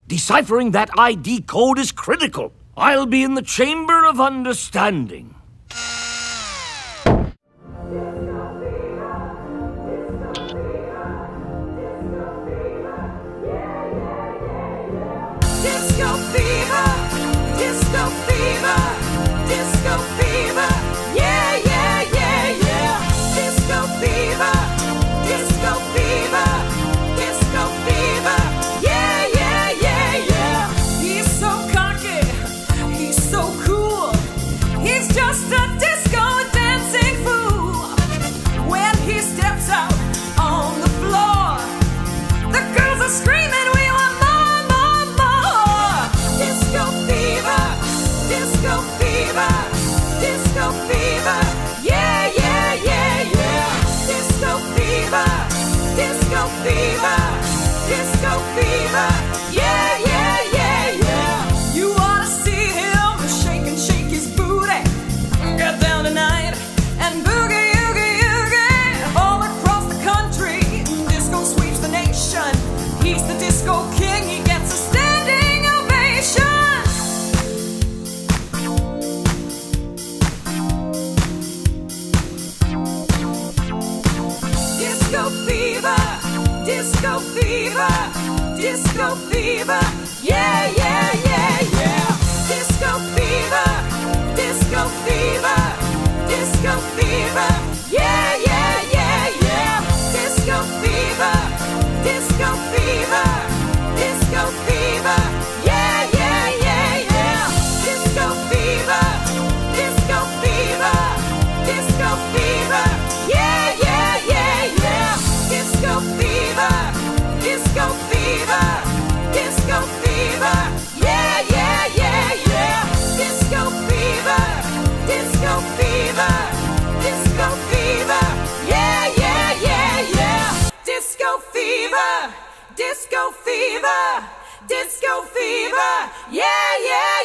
Deciphering that ID code is critical. I'll be in the Chamber of Understanding. Disco fever, disco fever, disco fever, yeah, yeah, yeah, yeah. Disco fever, disco fever, disco fever, yeah, yeah, yeah, yeah. He's so cocky, he's so cool, he's just a disco dancing fool. When he steps out on the floor, the girls are screaming, we want more, more, more. Disco fever, disco fever, disco fever, yeah, yeah, yeah, yeah. Disco fever, disco fever, disco fever, yeah, yeah, yeah, yeah. You wanna see him shake his booty, get down tonight and boogie, oogie, oogie. All across the country, disco sweeps the nation. He's the disco king, he gets a standing ovation. Disco fever, disco fever, disco fever, yeah, yeah, yeah, yeah. Disco fever, disco fever, disco fever, yeah, yeah, yeah, yeah. Disco fever, disco fever, disco fever, yeah, yeah, yeah, yeah. Disco fever, disco fever, disco fever, yeah, yeah, yeah, yeah. Disco fever, disco fever, disco fever, yeah, yeah, yeah, yeah. Disco fever, disco fever, disco fever, yeah, yeah, yeah, yeah. Disco fever, disco fever, disco fever, yeah, yeah.